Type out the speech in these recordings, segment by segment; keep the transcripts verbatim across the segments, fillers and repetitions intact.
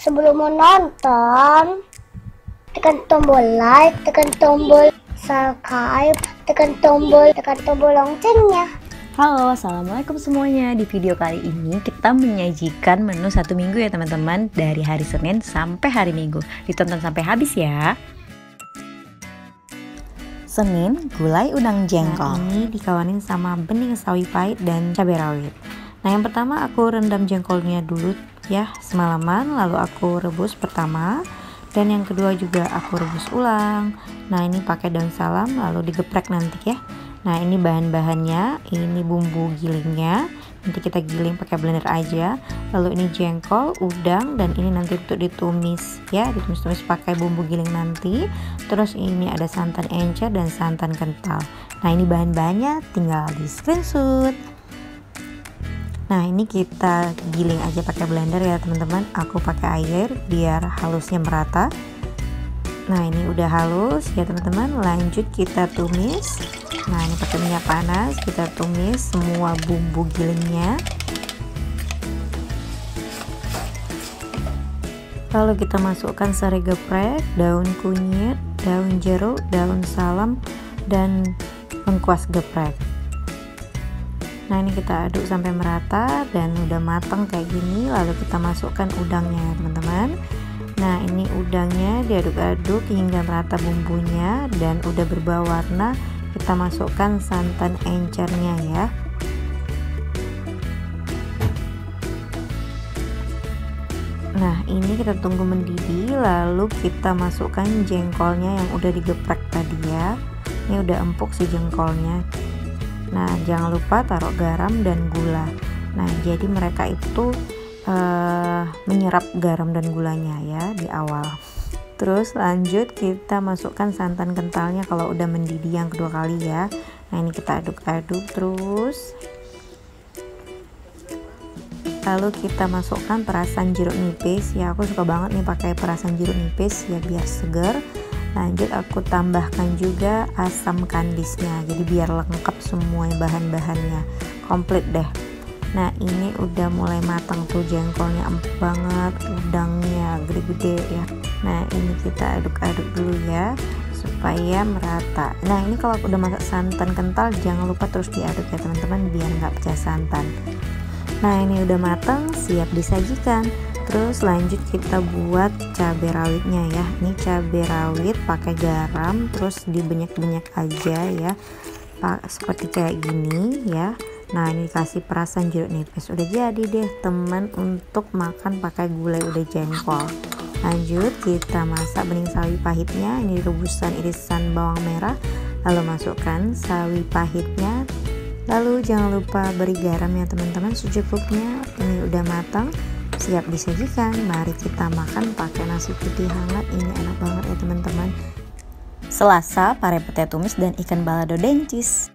Sebelum menonton, tekan tombol like, tekan tombol subscribe, tekan tombol tekan tombol loncengnya. Halo, assalamualaikum semuanya. Di video kali ini kita menyajikan menu satu minggu ya teman-teman, dari hari Senin sampai hari Minggu. Ditonton sampai habis ya. Senin, gulai udang jengkol. Nah, ini dikawanin sama bening sawi pahit dan cabai rawit. Nah, yang pertama aku rendam jengkolnya dulu ya semalaman, lalu aku rebus pertama. Dan yang kedua juga aku rebus ulang. Nah, ini pakai daun salam lalu digeprek nanti ya. Nah, ini bahan-bahannya, ini bumbu gilingnya. Nanti kita giling pakai blender aja. Lalu ini jengkol, udang, dan ini nanti untuk ditumis ya, ditumis-tumis pakai bumbu giling nanti. Terus ini ada santan encer dan santan kental. Nah, ini bahan-bahannya tinggal di screenshot. Nah, ini kita giling aja pakai blender ya teman-teman. Aku pakai air biar halusnya merata. Nah, ini udah halus ya teman-teman. Lanjut kita tumis. Nah, ini pakai minyak panas, kita tumis semua bumbu gilingnya. Lalu kita masukkan serai geprek, daun kunyit, daun jeruk, daun salam, dan lengkuas geprek. Nah, ini kita aduk sampai merata dan udah matang kayak gini. Lalu kita masukkan udangnya ya teman-teman. Nah, ini udangnya diaduk-aduk hingga merata bumbunya dan udah berubah warna. Kita masukkan santan encernya ya. Nah, ini kita tunggu mendidih, lalu kita masukkan jengkolnya yang udah digeprek tadi ya. Ini udah empuk si jengkolnya. Nah, jangan lupa taruh garam dan gula. Nah, jadi mereka itu uh, menyerap garam dan gulanya ya di awal. Terus lanjut kita masukkan santan kentalnya kalau udah mendidih yang kedua kali ya. Nah, ini kita aduk-aduk terus. Lalu kita masukkan perasan jeruk nipis ya. Aku suka banget nih pakai perasan jeruk nipis ya biar segar. Lanjut aku tambahkan juga asam kandisnya. Jadi biar lengkap semua bahan-bahannya. Komplit deh. Nah, ini udah mulai matang tuh jengkolnya, empuk banget, udangnya gede-gede ya. Nah, ini kita aduk-aduk dulu ya supaya merata. Nah, ini kalau udah masak santan kental jangan lupa terus diaduk ya teman-teman biar nggak pecah santan. Nah, ini udah matang, siap disajikan. Terus lanjut kita buat cabai rawitnya ya. Ini cabai rawit pakai garam, terus dibenyak-benyak aja ya. Pak, seperti kayak gini ya. Nah, ini kasih perasan jeruk nipis. Udah jadi deh teman untuk makan pakai gulai udah jengkol. Lanjut kita masak bening sawi pahitnya. Ini rebusan irisan bawang merah. Lalu masukkan sawi pahitnya. Lalu jangan lupa beri garam ya teman-teman secukupnya. Ini udah matang, siap disajikan. Mari kita makan pakai nasi putih hangat. Ini enak banget ya teman-teman. Selasa, pare pete tumis dan ikan balado dencis.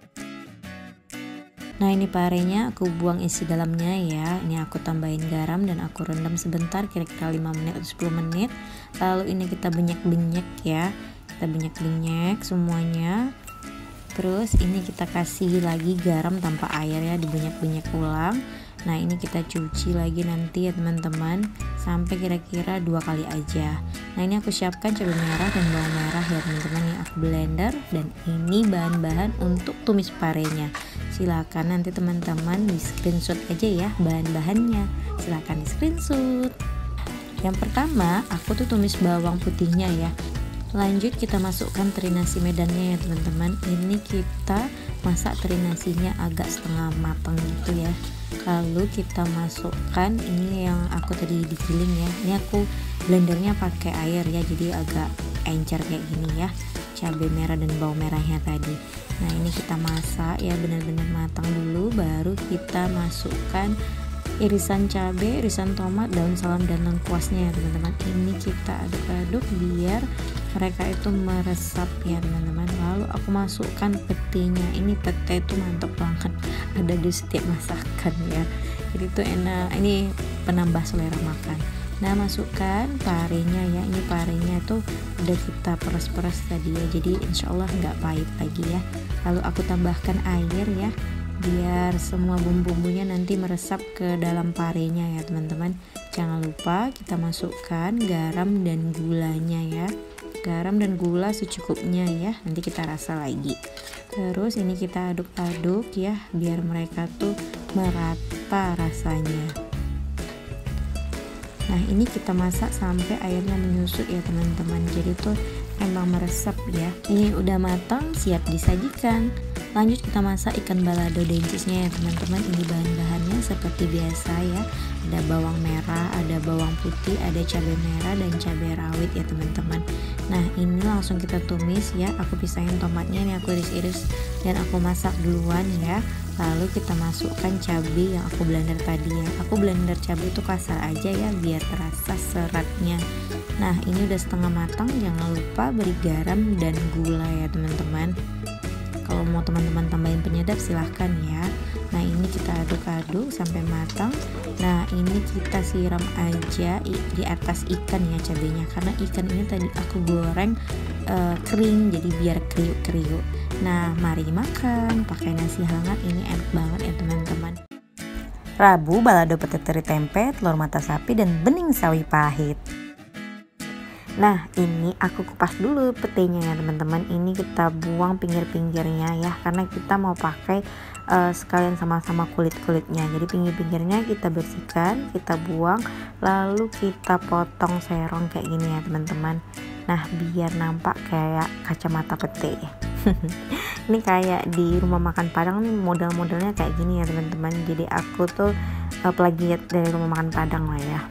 Nah, ini parenya aku buang isi dalamnya ya. Ini aku tambahin garam dan aku rendam sebentar, kira-kira lima menit atau sepuluh menit. Lalu ini kita benyak-benyak ya. Kita benyak-benyak semuanya. Terus ini kita kasih lagi garam tanpa air ya, dibenyak-benyak ulang. Nah, ini kita cuci lagi nanti ya teman-teman, sampai kira-kira dua kali aja. Nah, ini aku siapkan cabai merah dan bawang merah ya teman-teman. Ini aku blender dan ini bahan-bahan untuk tumis parenya. Silakan nanti teman-teman di screenshot aja ya bahan-bahannya. Silakan di screenshot. Yang pertama aku tuh tumis bawang putihnya ya. Lanjut kita masukkan teri nasi medannya ya teman-teman. Ini kita masak teri nasinya agak setengah matang gitu ya. Lalu kita masukkan ini yang aku tadi digiling ya. Ini aku blendernya pakai air ya, jadi agak encer kayak gini ya. Cabai merah dan bawang merahnya tadi. Nah, ini kita masak ya benar-benar matang dulu, baru kita masukkan irisan cabai, irisan tomat, daun salam dan lengkuasnya ya teman-teman. Ini kita aduk-aduk biar mereka itu meresap ya teman-teman. Lalu aku masukkan petenya. Ini pete itu mantap banget, ada di setiap masakan ya, jadi itu enak, ini penambah selera makan. Nah, masukkan parenya ya. Ini parenya tuh udah kita peres-peres tadi ya, jadi insya Allah nggak pahit lagi ya. Lalu aku tambahkan air ya biar semua bumbu-bumbunya nanti meresap ke dalam parenya ya teman-teman. Jangan lupa kita masukkan garam dan gulanya ya. Garam dan gula secukupnya ya, nanti kita rasa lagi. Terus ini kita aduk-aduk ya, biar mereka tuh merata rasanya. Nah ini kita masak sampai airnya menyusut ya teman-teman, jadi tuh emang meresap ya. Ini udah matang, siap disajikan. Lanjut kita masak ikan balado dencisnya ya teman-teman. Ini bahan-bahannya seperti biasa ya, ada bawang merah, ada bawang putih, ada cabai merah dan cabai rawit ya teman-teman. Nah ini langsung kita tumis ya, aku pisahin tomatnya, ini aku iris-iris dan aku masak duluan ya. Lalu kita masukkan cabai yang aku blender tadi ya, aku blender cabai itu kasar aja ya biar terasa seratnya. Nah ini udah setengah matang, jangan lupa beri garam dan gula ya teman-teman. Kalau mau teman-teman tambahin penyedap silahkan ya. Nah ini kita aduk-aduk sampai matang. Nah ini kita siram aja di atas ikan ya cabenya, karena ikan ini tadi aku goreng uh, kering jadi biar kriuk-kriuk. Nah mari makan pakai nasi hangat, ini enak banget ya teman-teman. Rabu, balado pete teri tempe, telur mata sapi dan bening sawi pahit. Nah ini aku kupas dulu petenya ya teman-teman. Ini kita buang pinggir-pinggirnya ya, karena kita mau pakai uh, sekalian sama-sama kulit-kulitnya. Jadi pinggir-pinggirnya kita bersihkan, kita buang, lalu kita potong serong kayak gini ya teman-teman. Nah biar nampak kayak kacamata pete. Ini kayak di rumah makan Padang nih, model-modelnya kayak gini ya teman-teman. Jadi aku tuh uh, plagiat dari rumah makan Padang lah ya.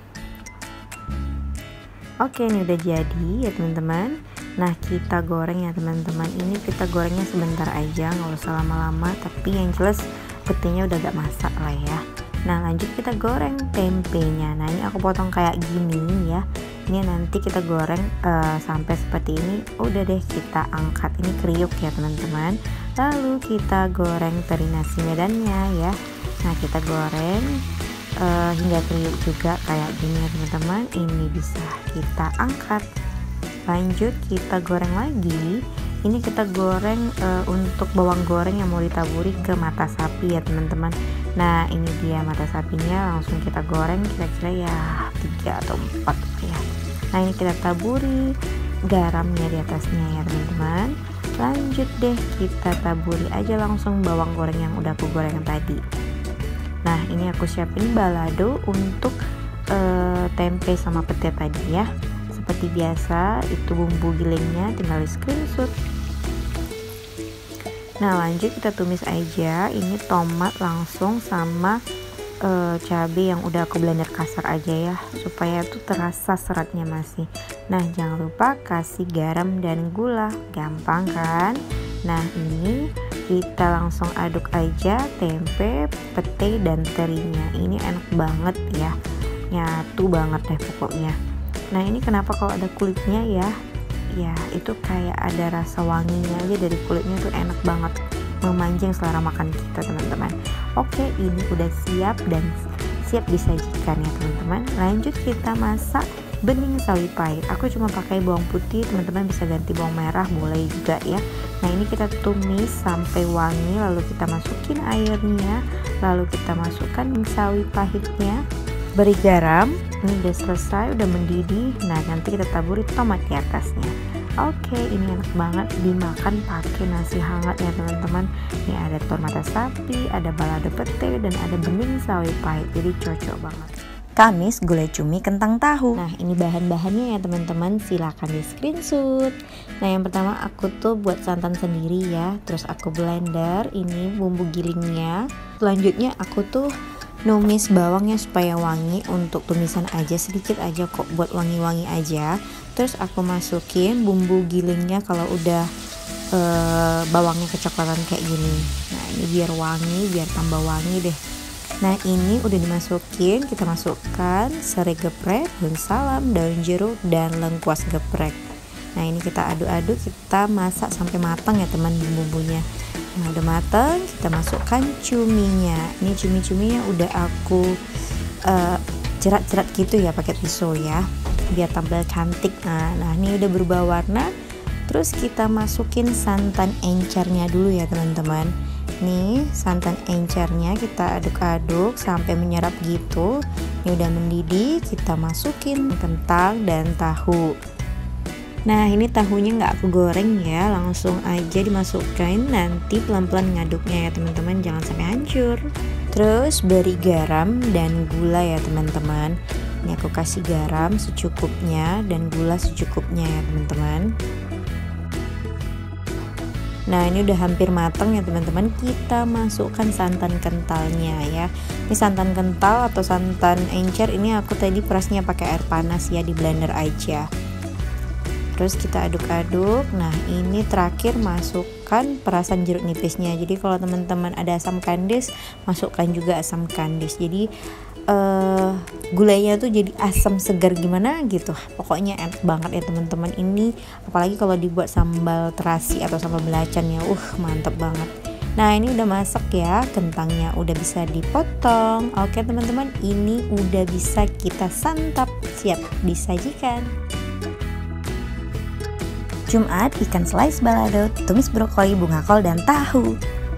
Oke ini udah jadi ya teman-teman. Nah kita goreng ya teman-teman. Ini kita gorengnya sebentar aja, nggak usah lama-lama, tapi yang jelas petenya udah agak masak lah ya. Nah lanjut kita goreng tempenya. Nah ini aku potong kayak gini ya. Ini nanti kita goreng uh, sampai seperti ini. Udah deh kita angkat, ini kriuk ya teman-teman. Lalu kita goreng teri nasi medannya ya. Nah kita goreng Uh, hingga kriuk juga kayak gini ya teman-teman. Ini bisa kita angkat. Lanjut kita goreng lagi. Ini kita goreng uh, untuk bawang goreng yang mau ditaburi ke mata sapi ya teman-teman. Nah ini dia mata sapinya, langsung kita goreng kira-kira ya tiga atau empat ya. Nah ini kita taburi garamnya di atasnya ya teman-teman. Lanjut deh kita taburi aja langsung bawang goreng yang udah aku goreng tadi. Nah ini aku siapin balado untuk uh, tempe sama pete tadi ya. Seperti biasa itu bumbu gilingnya tinggal di screenshot. Nah lanjut kita tumis aja. Ini tomat langsung sama uh, cabai yang udah aku blender kasar aja ya, supaya tuh terasa seratnya masih. Nah jangan lupa kasih garam dan gula, gampang kan. Nah ini kita langsung aduk aja tempe, pete dan terinya. Ini enak banget ya, nyatu banget deh pokoknya. Nah ini kenapa kalau ada kulitnya ya, ya itu kayak ada rasa wanginya aja dari kulitnya, tuh enak banget, memanjang selera makan kita teman-teman. Oke ini udah siap dan siap disajikan ya teman-teman. Lanjut kita masak bening sawi pahit. Aku cuma pakai bawang putih, teman-teman bisa ganti bawang merah boleh juga ya. Nah ini kita tumis sampai wangi, lalu kita masukin airnya, lalu kita masukkan sawi pahitnya, beri garam. Ini udah selesai, udah mendidih. Nah nanti kita taburi tomat di atasnya. Oke ini enak banget dimakan pakai nasi hangat ya teman-teman. Ini ada telur mata sapi, ada balado pete dan ada bening sawi pahit, jadi cocok banget. Kamis gulai cumi kentang tahu. Nah ini bahan-bahannya ya teman-teman, silahkan di screenshot. Nah yang pertama aku tuh buat santan sendiri ya, terus aku blender ini bumbu gilingnya. Selanjutnya aku tuh numis bawangnya supaya wangi, untuk tumisan aja sedikit aja kok, buat wangi-wangi aja. Terus aku masukin bumbu gilingnya kalau udah uh, bawangnya kecoklatan kayak gini. Nah ini biar wangi, biar tambah wangi deh. Nah ini udah dimasukin, kita masukkan serai geprek, daun salam, daun jeruk, dan lengkuas geprek. Nah ini kita aduk-aduk, kita masak sampai matang ya teman bumbunya. Nah udah matang, kita masukkan cuminya. Ini cumi-cuminya udah aku uh, jerat-jerat gitu ya pakai pisau ya, biar tampil cantik. Nah, nah ini udah berubah warna. Terus kita masukin santan encernya dulu ya teman-teman. Nih santan encernya kita aduk-aduk sampai menyerap gitu. Ini udah mendidih, kita masukin kentang dan tahu. Nah ini tahunya nggak aku goreng ya, langsung aja dimasukkan, nanti pelan-pelan ngaduknya ya teman-teman, jangan sampai hancur. Terus beri garam dan gula ya teman-teman. Ini aku kasih garam secukupnya dan gula secukupnya ya teman-teman. Nah ini udah hampir matang ya teman-teman, kita masukkan santan kentalnya ya. Ini santan kental atau santan encer, ini aku tadi perasnya pakai air panas ya, di blender aja. Terus kita aduk-aduk. Nah ini terakhir masukkan perasan jeruk nipisnya. Jadi kalau teman-teman ada asam kandis, masukkan juga asam kandis. Jadi uh, gulanya tuh jadi asam segar gimana gitu. Pokoknya enak banget ya teman-teman ini. Apalagi kalau dibuat sambal terasi atau sambal belacan ya, uh mantep banget. Nah ini udah masak ya, kentangnya udah bisa dipotong. Oke teman-teman, ini udah bisa kita santap, siap disajikan. Jumat, ikan slice balado, tumis brokoli, bunga kol, dan tahu.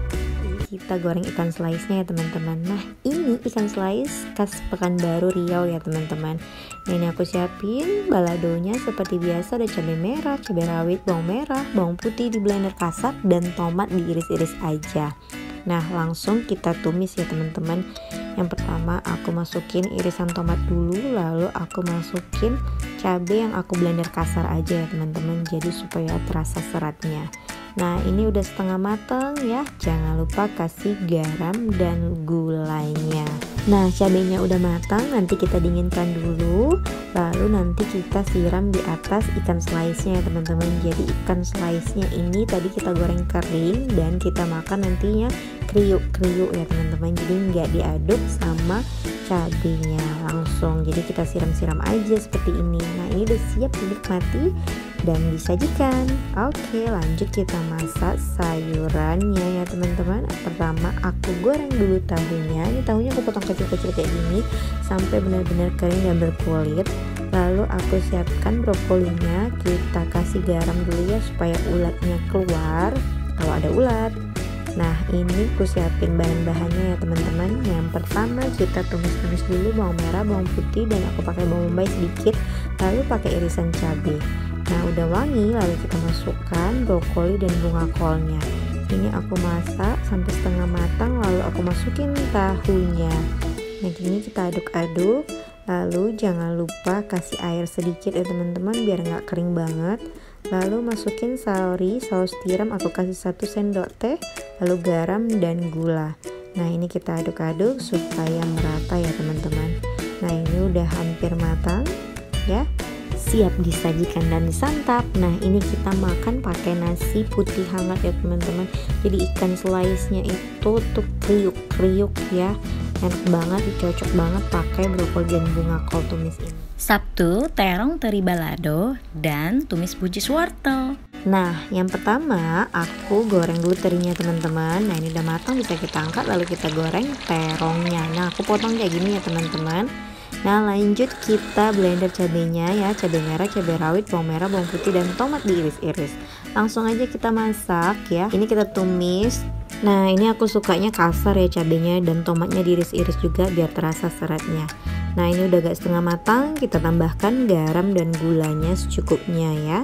Kita goreng ikan slice-nya ya teman-teman. Nah ini ikan slice khas Pekanbaru Riau ya teman-teman. Nah ini aku siapin baladonya seperti biasa, ada cabai merah, cabai rawit, bawang merah, bawang putih di blender kasar, dan tomat diiris-iris aja. Nah langsung kita tumis ya teman-teman. Yang pertama aku masukin irisan tomat dulu, lalu aku masukin cabai yang aku blender kasar aja ya teman-teman, jadi supaya terasa seratnya. Nah ini udah setengah matang ya, jangan lupa kasih garam dan gulanya. Nah cabainya udah matang, nanti kita dinginkan dulu, lalu nanti kita siram di atas ikan slice-nya ya teman-teman. Jadi ikan slice-nya ini tadi kita goreng kering dan kita makan nantinya kriuk-kriuk ya teman-teman, jadi nggak diaduk sama cabenya langsung, jadi kita siram-siram aja seperti ini. Nah ini udah siap dinikmati dan disajikan. Oke lanjut kita masak sayurannya ya teman-teman. Pertama aku goreng dulu tahunya. Ini tahunya aku potong kecil-kecil kayak gini sampai benar-benar kering dan berkulit. Lalu aku siapkan brokolinya, kita kasih garam dulu ya supaya ulatnya keluar kalau ada ulat. Nah ini aku siapin bahan-bahannya ya teman-teman. Yang pertama kita tumis-tumis dulu bawang merah, bawang putih, dan aku pakai bawang bombay sedikit, lalu pakai irisan cabai. Nah udah wangi, lalu kita masukkan brokoli dan bunga kolnya. Ini aku masak sampai setengah matang, lalu aku masukin tahunya. Nah gini kita aduk-aduk, lalu jangan lupa kasih air sedikit ya teman-teman biar nggak kering banget. Lalu masukin saori, saus tiram aku kasih satu sendok teh, lalu garam dan gula. Nah ini kita aduk-aduk supaya merata ya teman-teman. Nah ini udah hampir matang ya, siap disajikan dan disantap. Nah ini kita makan pakai nasi putih hangat ya teman-teman. Jadi ikan slice-nya itu tuh kriuk-kriuk ya, enak banget, cocok banget pakai brokoli dan bunga kol tumis ini. Sabtu, terong teri balado, dan tumis buncis wortel. Nah yang pertama aku goreng dulu terinya teman-teman. Nah ini udah matang, bisa kita angkat lalu kita goreng terongnya. Nah aku potong kayak gini ya teman-teman. Nah lanjut kita blender cabenya ya, cabai merah, cabai rawit, bawang merah, bawang putih, dan tomat diiris-iris. Langsung aja kita masak ya. Ini kita tumis. Nah ini aku sukanya kasar ya cabenya, dan tomatnya diiris-iris juga biar terasa seratnya. Nah ini udah agak setengah matang, kita tambahkan garam dan gulanya secukupnya ya.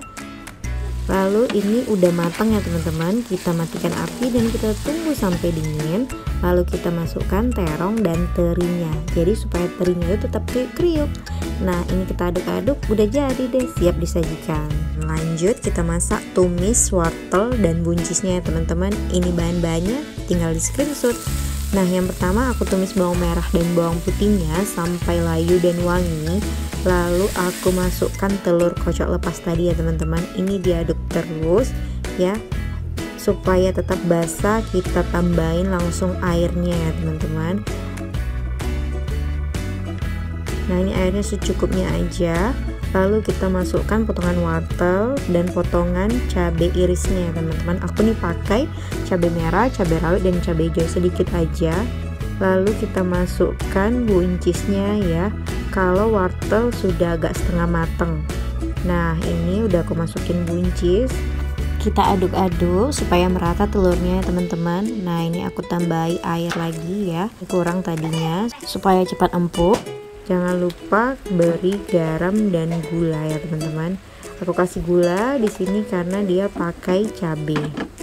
Lalu ini udah matang ya teman-teman, kita matikan api dan kita tunggu sampai dingin. Lalu kita masukkan terong dan terinya, jadi supaya terinya itu tetap kriuk. Nah ini kita aduk-aduk, udah jadi deh, siap disajikan. Lanjut kita masak tumis wortel dan buncisnya ya teman-teman. Ini bahan-bahannya tinggal di screenshot. Nah yang pertama aku tumis bawang merah dan bawang putihnya sampai layu dan wangi. Lalu aku masukkan telur kocok lepas tadi ya teman-teman. Ini diaduk terus ya supaya tetap basah. Kita tambahin langsung airnya ya teman-teman. Nah ini airnya secukupnya aja. Lalu kita masukkan potongan wortel dan potongan cabai irisnya ya teman-teman. Aku nih pakai cabai merah, cabai rawit, dan cabai hijau sedikit aja. Lalu kita masukkan buncisnya ya, kalau wortel sudah agak setengah mateng. Nah ini udah aku masukin buncis. Kita aduk-aduk supaya merata telurnya ya teman-teman. Nah ini aku tambahi air lagi ya, kurang tadinya supaya cepat empuk. Jangan lupa beri garam dan gula ya teman-teman. Aku kasih gula di sini karena dia pakai cabai.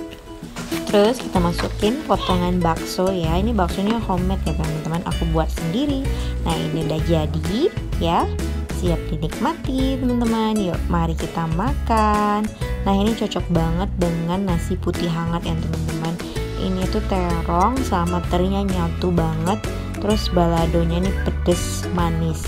Terus kita masukin potongan bakso ya. Ini baksonya homemade ya teman-teman. Aku buat sendiri. Nah ini udah jadi ya. Siap dinikmati teman-teman. Yuk mari kita makan. Nah ini cocok banget dengan nasi putih hangat ya teman-teman. Ini tuh terong sama terinya nyatu banget. Terus baladonya ini pedes manis.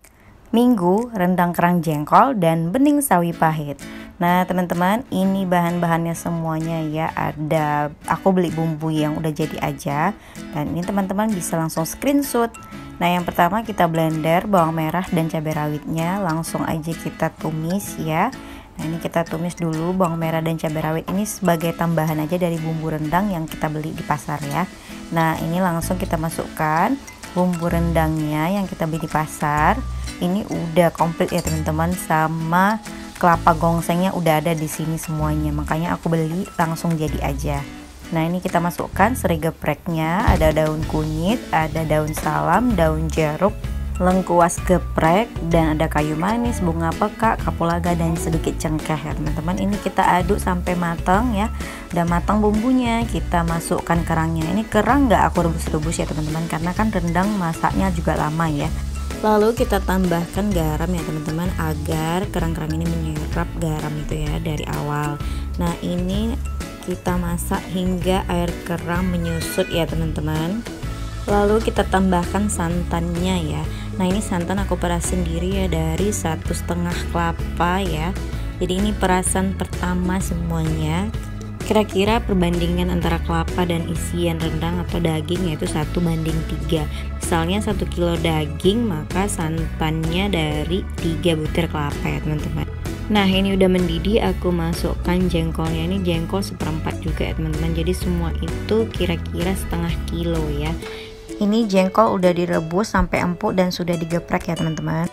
Minggu, rendang kerang jengkol dan bening sawi pahit. Nah teman-teman, ini bahan-bahannya semuanya ya. Ada, aku beli bumbu yang udah jadi aja. Dan ini teman-teman bisa langsung screenshot. Nah yang pertama kita blender bawang merah dan cabai rawitnya. Langsung aja kita tumis ya. Nah ini kita tumis dulu bawang merah dan cabai rawit ini sebagai tambahan aja dari bumbu rendang yang kita beli di pasar ya. Nah ini langsung kita masukkan bumbu rendangnya yang kita beli di pasar. Ini udah komplit ya teman-teman, sama kelapa gongsengnya udah ada di sini semuanya. Makanya aku beli langsung jadi aja. Nah ini kita masukkan serai gepreknya, ada daun kunyit, ada daun salam, daun jeruk, lengkuas geprek, dan ada kayu manis, bunga peka, kapulaga, dan sedikit cengkeh ya teman-teman. Ini kita aduk sampai matang ya. Udah matang bumbunya, kita masukkan kerangnya. Ini kerang nggak aku rebus-rebus ya teman-teman, karena kan rendang masaknya juga lama ya. Lalu kita tambahkan garam ya teman-teman, agar kerang-kerang ini menyerap garam itu ya dari awal. Nah ini kita masak hingga air kerang menyusut ya teman-teman. Lalu kita tambahkan santannya ya. Nah ini santan aku peras sendiri ya, dari satu setengah kelapa ya. Jadi ini perasan pertama semuanya. Kira-kira perbandingan antara kelapa dan isian rendang atau daging yaitu satu banding tiga. Misalnya satu kilo daging, maka santannya dari tiga butir kelapa ya teman-teman. Nah ini udah mendidih, aku masukkan jengkolnya. Ini jengkol seperempat juga ya teman-teman. Jadi semua itu kira-kira setengah kilo ya. Ini jengkol udah direbus sampai empuk dan sudah digeprek ya teman-teman.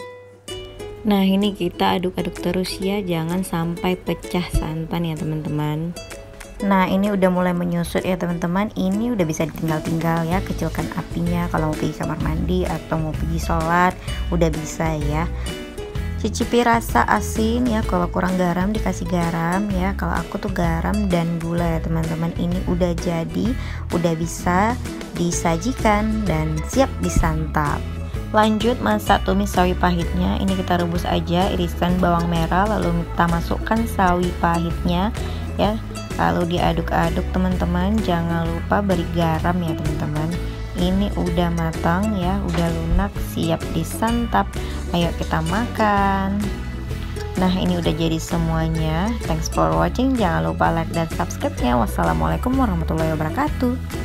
Nah ini kita aduk-aduk terus ya, jangan sampai pecah santan ya teman-teman. Nah ini udah mulai menyusut ya teman-teman. Ini udah bisa ditinggal-tinggal ya, kecilkan apinya kalau mau pergi kamar mandi atau mau pergi sholat, udah bisa ya. Cicipi rasa asin ya, kalau kurang garam dikasih garam ya. Kalau aku tuh garam dan gula ya teman-teman. Ini udah jadi, udah bisa disajikan dan siap disantap. Lanjut masak tumis sawi pahitnya. Ini kita rebus aja irisan bawang merah, lalu kita masukkan sawi pahitnya ya. Lalu diaduk-aduk teman-teman. Jangan lupa beri garam ya teman-teman. Ini udah matang ya, udah lunak, siap disantap. Ayo kita makan. Nah ini udah jadi semuanya. Thanks for watching. Jangan lupa like dan subscribe-nya. Wassalamualaikum warahmatullahi wabarakatuh.